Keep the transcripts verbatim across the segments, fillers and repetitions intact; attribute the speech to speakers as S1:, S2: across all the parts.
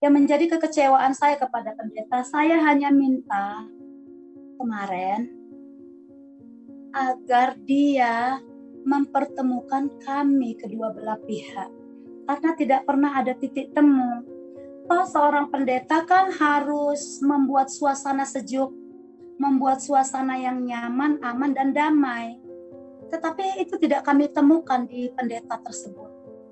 S1: Yang menjadi kekecewaan saya kepada pendeta, saya hanya minta kemarin agar dia mempertemukan kami kedua belah pihak, karena tidak pernah ada titik temu. Toh seorang pendeta kan harus membuat suasana sejuk, membuat suasana yang nyaman, aman, dan damai. Tetapi itu tidak kami temukan di pendeta tersebut.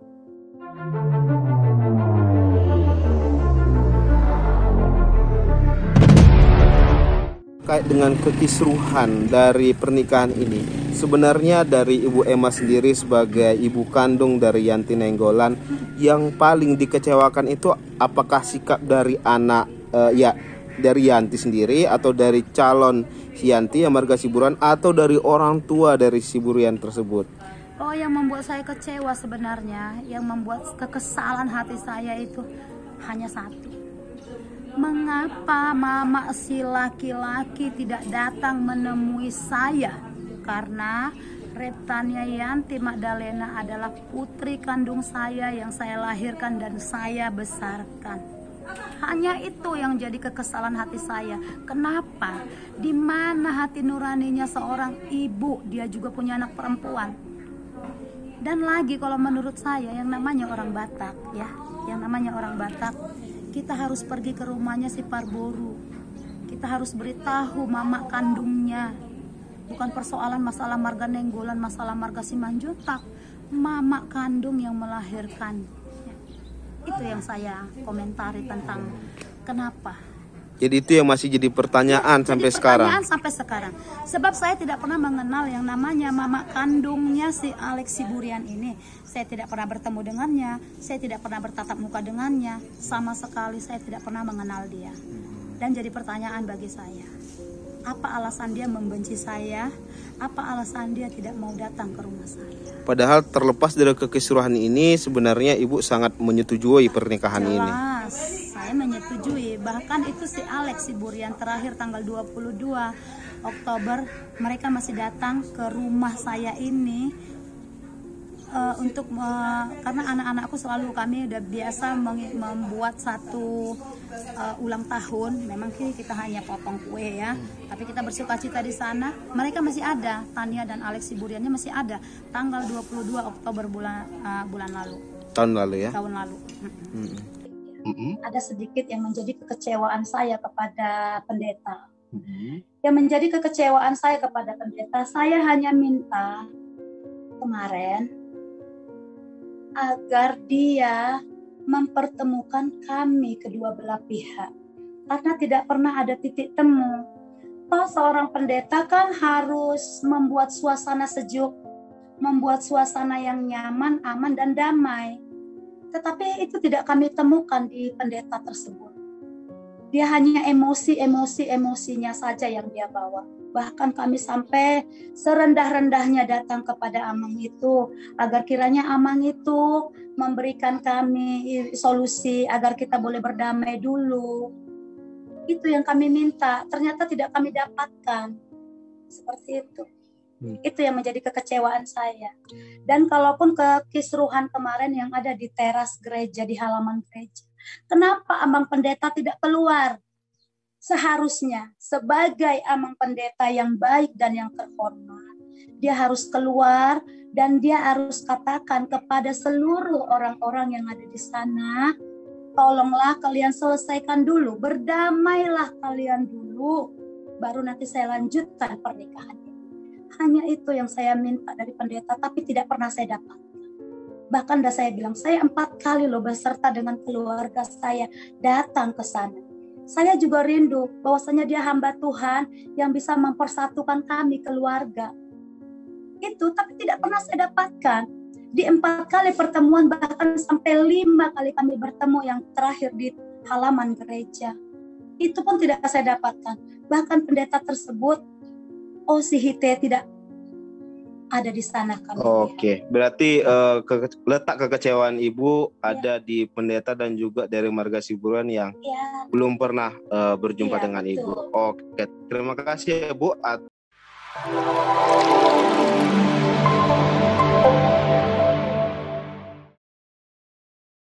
S2: Terkait dengan kekisruhan dari pernikahan ini, sebenarnya dari Ibu Emma sendiri sebagai ibu kandung dari Yanti Nainggolan, yang paling dikecewakan itu apakah sikap dari anak uh, ya dari Yanti sendiri, atau dari calon Yanti yang marga Siburuan, atau dari orang tua dari Siburuan tersebut?
S1: Oh, yang membuat saya kecewa sebenarnya, yang membuat kekesalan hati saya itu hanya satu. Mengapa mama si laki-laki tidak datang menemui saya? Karena Reptania Yanti Magdalena adalah putri kandung saya yang saya lahirkan dan saya besarkan. Hanya itu yang jadi kekesalan hati saya. Kenapa? Di mana hati nuraninya seorang ibu? Dia juga punya anak perempuan. Dan lagi kalau menurut saya, yang namanya orang Batak, ya, yang namanya orang Batak, kita harus pergi ke rumahnya si Parboru. Kita harus beritahu mama kandungnya. Bukan persoalan masalah marga Nainggolan, masalah marga Simanjuntak. Mama kandung yang melahirkan. Itu yang saya komentari tentang kenapa.
S2: Jadi itu yang masih jadi pertanyaan ya, sampai
S1: jadi
S2: sekarang.
S1: Pertanyaan sampai sekarang. Sebab saya tidak pernah mengenal yang namanya mama kandungnya si Alex Siburian ini. Saya tidak pernah bertemu dengannya, saya tidak pernah bertatap muka dengannya, sama sekali saya tidak pernah mengenal dia. Dan jadi pertanyaan bagi saya, apa alasan dia membenci saya? Apa alasan dia tidak mau datang ke rumah saya?
S2: Padahal terlepas dari kekisruhan ini, sebenarnya ibu sangat menyetujui pernikahan
S1: Jelas,
S2: ini.
S1: Saya menyetujui. Bahkan itu si Alex Siburian terakhir tanggal dua puluh dua Oktober, mereka masih datang ke rumah saya ini uh, untuk uh, karena anak-anakku selalu, kami udah biasa membuat satu uh, ulang tahun. Memang kita hanya potong kue ya, tapi kita bersukacita di sana. Mereka masih ada, Tania dan Alex Siburiannya masih ada tanggal dua puluh dua Oktober bulan uh, bulan lalu.
S2: Tahun lalu ya?
S1: Tahun lalu.
S2: Hmm.
S1: Mm-hmm. Ada sedikit yang menjadi kekecewaan saya kepada pendeta.
S2: Mm-hmm.
S1: Yang menjadi kekecewaan saya kepada pendeta, saya hanya minta kemarin agar dia mempertemukan kami kedua belah pihak, karena tidak pernah ada titik temu. Toh seorang pendeta kan harus membuat suasana sejuk, membuat suasana yang nyaman, aman, dan damai. Tetapi itu tidak kami temukan di pendeta tersebut. Dia hanya emosi-emosi-emosinya saja yang dia bawa. Bahkan kami sampai serendah-rendahnya datang kepada Amang itu, agar kiranya Amang itu memberikan kami solusi agar kita boleh berdamai dulu. Itu yang kami minta, ternyata tidak kami dapatkan. Seperti itu. Hmm. Itu yang menjadi kekecewaan saya. Dan kalaupun kekisruhan kemarin yang ada di teras gereja, di halaman gereja, kenapa Amang Pendeta tidak keluar? Seharusnya sebagai Amang Pendeta yang baik dan yang terhormat, dia harus keluar dan dia harus katakan kepada seluruh orang-orang yang ada di sana, tolonglah kalian selesaikan dulu, berdamailah kalian dulu, baru nanti saya lanjutkan pernikahan. Hanya itu yang saya minta dari pendeta, tapi tidak pernah saya dapat. Bahkan dah saya bilang, saya empat kali loh beserta dengan keluarga saya datang ke sana. Saya juga rindu bahwasanya dia hamba Tuhan yang bisa mempersatukan kami keluarga. Itu, tapi tidak pernah saya dapatkan. Di empat kali pertemuan, bahkan sampai lima kali kami bertemu yang terakhir di halaman gereja. Itu pun tidak saya dapatkan. Bahkan pendeta tersebut, oh si Hite tidak ada di sana.
S2: Oke, okay. Berarti uh, ke, letak kekecewaan ibu ya. Ada di pendeta dan juga dari marga Siburuan yang ya. Belum pernah uh, berjumpa ya, dengan betul. Ibu. Oke, okay. Terima kasih ya Bu.